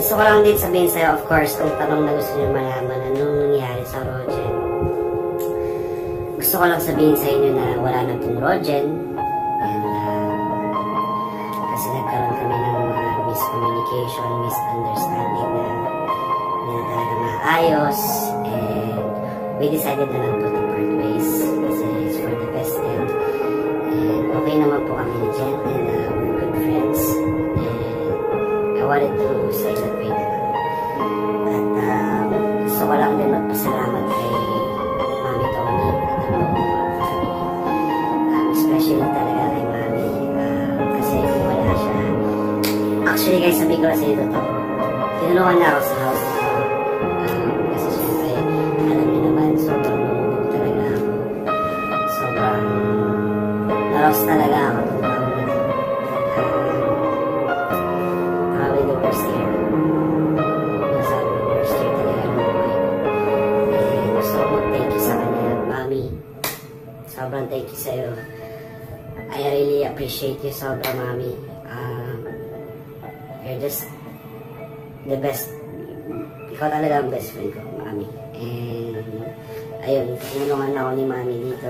Gusto ko lang din sabihin sa'yo, of course, kung tanong na gusto nyo malaman, anong nangyari sa Rogen. Gusto ko lang sabihin sa inyo na wala na pong Rogen. And, kasi nagkaroon kami ng miscommunication, misunderstanding na hindi na talaga maayos. And we decided na lang to part ways kasi it's for the best. And okay naman po kami ni Jen and we're good friends. And I wanted to say that way na lang. At gusto ko lang din magpasalamat kay Mami Tony at ang buong family. Especially talaga kay Mami kasi kung wala siya. Actually guys, sabi ko na sa ito to. Tinulungan na ako sa house na to. Kasi syempre, alam niyo naman, sobrang lumubog talaga ako. Sobrang naros talaga ako itong taon na to. Probably the worst year. Masabi the worst year talaga ng buhay ko. Eh, gusto ko mag-thank you sa kanya, Mami. Sobrang thank you sa'yo. I really appreciate you sobrang, Mami. You're just the best. Ikaw talaga ang best friend ko, Mami. And ayun, tinulungan ako ni Mami dito.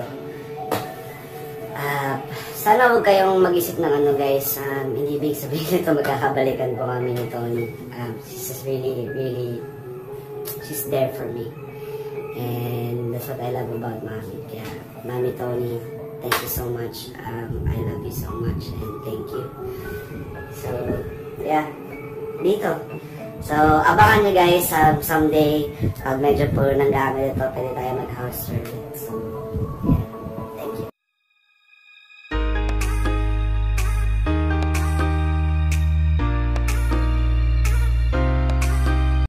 Sana huwag kayong mag-isip ng ano guys, hindi big sabihin nito magkakabalikan ko kami ni Tony. She's really, really, she's there for me. And that's what I love about Mami. Kaya, Mami Tony, thank you so much. I love you so much and thank you. So, yeah, dito. So, abangan nyo guys, someday, pag medyo po nang gamit ito, pwede tayo mag-house tour. So, yeah.